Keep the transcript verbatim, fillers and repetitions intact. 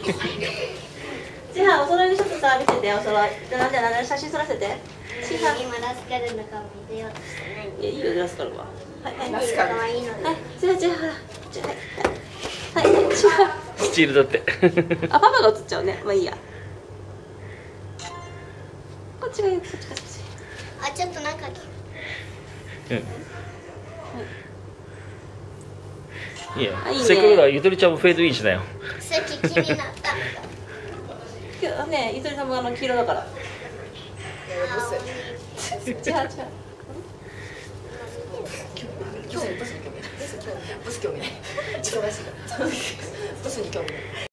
じゃあお揃いのシャツさ見せてお揃い。じゃあなんでなんで写真撮らせて。ちは今ラスカルの顔見せようとしてないんで。 いやいいよラスカルは。はいはいラスカル。 可愛いので。 はい。じゃあじゃあほらじゃあはいはいちは。 スチールだって。 あパパが映っちゃうね。まあいいや。こっちがいいこっちがこっち。 あ、ちょっとなんか。 うん。いいよあいいね。 せっかくだからゆとりちゃんもフェードインしなよ。 さっき気になった。 今日ねゆとりさんもあの黄色だから。じゃあじゃあ。 今日ブスに興味ない。ブス興味ない。忙しいから。ブスに興味ない。